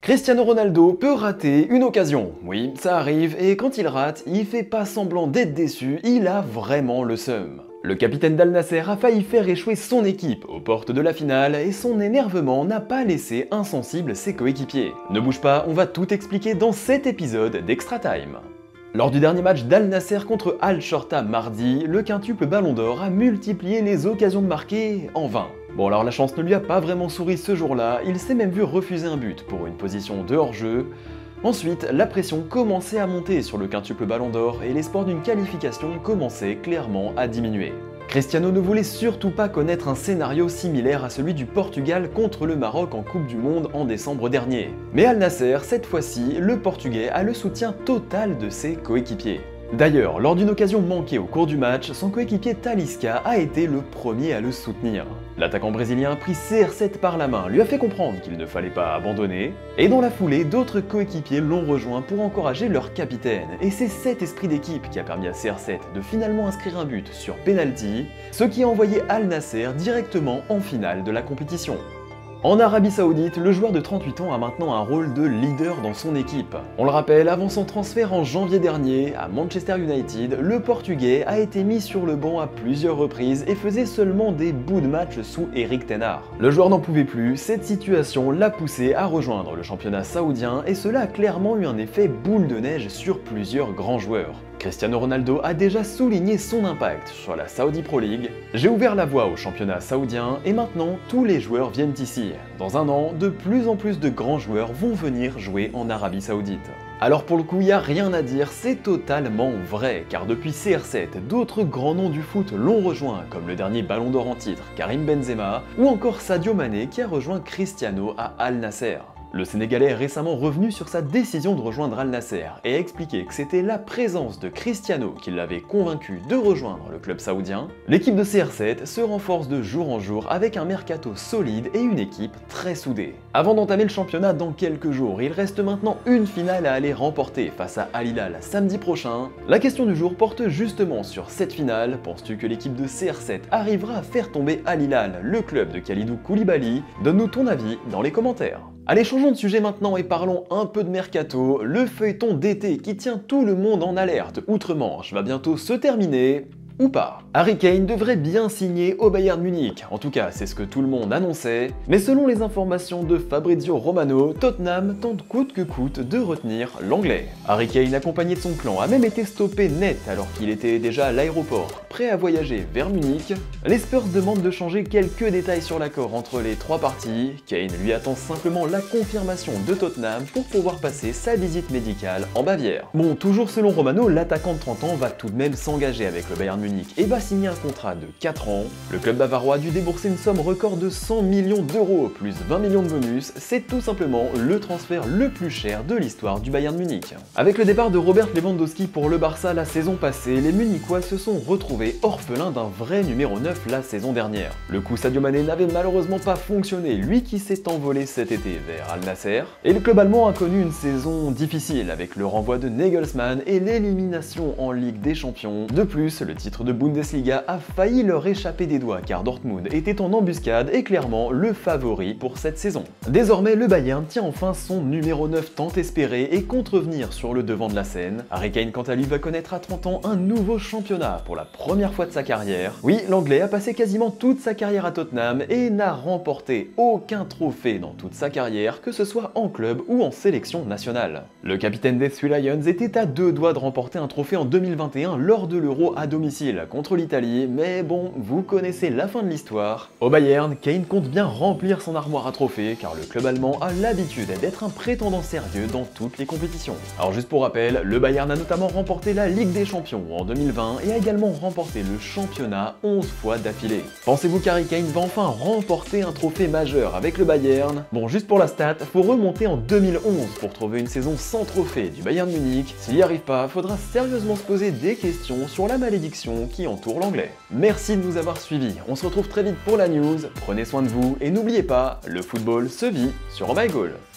Cristiano Ronaldo peut rater une occasion. Oui, ça arrive, et quand il rate, il fait pas semblant d'être déçu, il a vraiment le seum. Le capitaine d'Al Nasser a failli faire échouer son équipe aux portes de la finale et son énervement n'a pas laissé insensible ses coéquipiers. Ne bouge pas, on va tout expliquer dans cet épisode d'Extra Time. Lors du dernier match d'Al Nasser contre Al Shorta mardi, le quintuple Ballon d'Or a multiplié les occasions de marquer en vain. Bon alors la chance ne lui a pas vraiment souri ce jour-là, il s'est même vu refuser un but pour une position de hors-jeu. Ensuite, la pression commençait à monter sur le quintuple Ballon d'Or et l'espoir d'une qualification commençait clairement à diminuer. Cristiano ne voulait surtout pas connaître un scénario similaire à celui du Portugal contre le Maroc en Coupe du Monde en décembre dernier. Mais Al Nasser, cette fois-ci, le Portugais a le soutien total de ses coéquipiers. D'ailleurs, lors d'une occasion manquée au cours du match, son coéquipier Talisca a été le premier à le soutenir. L'attaquant brésilien a pris CR7 par la main, lui a fait comprendre qu'il ne fallait pas abandonner, et dans la foulée, d'autres coéquipiers l'ont rejoint pour encourager leur capitaine. Et c'est cet esprit d'équipe qui a permis à CR7 de finalement inscrire un but sur penalty, ce qui a envoyé Al Nasser directement en finale de la compétition. En Arabie Saoudite, le joueur de 38 ans a maintenant un rôle de leader dans son équipe. On le rappelle, avant son transfert en janvier dernier à Manchester United, le Portugais a été mis sur le banc à plusieurs reprises et faisait seulement des bouts de match sous Erik ten Hag. Le joueur n'en pouvait plus, cette situation l'a poussé à rejoindre le championnat saoudien et cela a clairement eu un effet boule de neige sur plusieurs grands joueurs. Cristiano Ronaldo a déjà souligné son impact sur la Saudi Pro League. J'ai ouvert la voie au championnat saoudien et maintenant tous les joueurs viennent ici. Dans un an, de plus en plus de grands joueurs vont venir jouer en Arabie Saoudite. Alors pour le coup, il n'y a rien à dire, c'est totalement vrai, car depuis CR7, d'autres grands noms du foot l'ont rejoint, comme le dernier Ballon d'Or en titre, Karim Benzema, ou encore Sadio Mané qui a rejoint Cristiano à Al Nasser. Le Sénégalais est récemment revenu sur sa décision de rejoindre Al Nasser et a expliqué que c'était la présence de Cristiano qui l'avait convaincu de rejoindre le club saoudien. L'équipe de CR7 se renforce de jour en jour avec un mercato solide et une équipe très soudée. Avant d'entamer le championnat dans quelques jours, il reste maintenant une finale à aller remporter face à Al Hilal samedi prochain. La question du jour porte justement sur cette finale. Penses-tu que l'équipe de CR7 arrivera à faire tomber Al Hilal, le club de Kalidou Koulibaly? Donne-nous ton avis dans les commentaires. Allez, changeons de sujet maintenant et parlons un peu de mercato. Le feuilleton d'été qui tient tout le monde en alerte outre-Manche va bientôt se terminer. Ou pas. Harry Kane devrait bien signer au Bayern Munich, en tout cas c'est ce que tout le monde annonçait, mais selon les informations de Fabrizio Romano, Tottenham tente coûte que coûte de retenir l'anglais. Harry Kane, accompagné de son clan, a même été stoppé net alors qu'il était déjà à l'aéroport, prêt à voyager vers Munich. Les Spurs demandent de changer quelques détails sur l'accord entre les trois parties. Kane lui attend simplement la confirmation de Tottenham pour pouvoir passer sa visite médicale en Bavière. Bon, toujours selon Romano, l'attaquant de 30 ans va tout de même s'engager avec le Bayern Munich et va signer un contrat de 4 ans. Le club bavarois a dû débourser une somme record de 100 millions d'euros plus 20 millions de bonus. C'est tout simplement le transfert le plus cher de l'histoire du Bayern Munich. Avec le départ de Robert Lewandowski pour le Barça la saison passée, les Munichois se sont retrouvés orphelins d'un vrai numéro 9 la saison dernière. Le coup Sadio Mané n'avait malheureusement pas fonctionné, lui qui s'est envolé cet été vers Al Nasser. Et le club allemand a connu une saison difficile avec le renvoi de Nagelsmann et l'élimination en Ligue des Champions. De plus, le titre de Bundesliga a failli leur échapper des doigts car Dortmund était en embuscade et clairement le favori pour cette saison. Désormais, le Bayern tient enfin son numéro 9 tant espéré et compte revenir sur le devant de la scène. Harry Kane quant à lui va connaître à 30 ans un nouveau championnat pour la première fois de sa carrière. Oui, l'anglais a passé quasiment toute sa carrière à Tottenham et n'a remporté aucun trophée dans toute sa carrière, que ce soit en club ou en sélection nationale. Le capitaine des Three Lions était à deux doigts de remporter un trophée en 2021 lors de l'Euro à domicile contre l'Italie, mais bon, vous connaissez la fin de l'histoire. Au Bayern, Kane compte bien remplir son armoire à trophées, car le club allemand a l'habitude d'être un prétendant sérieux dans toutes les compétitions. Alors juste pour rappel, le Bayern a notamment remporté la Ligue des Champions en 2020 et a également remporté le championnat 11 fois d'affilée. Pensez-vous qu'Harry Kane va enfin remporter un trophée majeur avec le Bayern? Bon, juste pour la stat, faut remonter en 2011 pour trouver une saison sans trophée du Bayern Munich. S'il n'y arrive pas, faudra sérieusement se poser des questions sur la malédiction qui entoure l'anglais. Merci de nous avoir suivis, on se retrouve très vite pour la news, prenez soin de vous et n'oubliez pas, le football se vit sur Oh My Goal.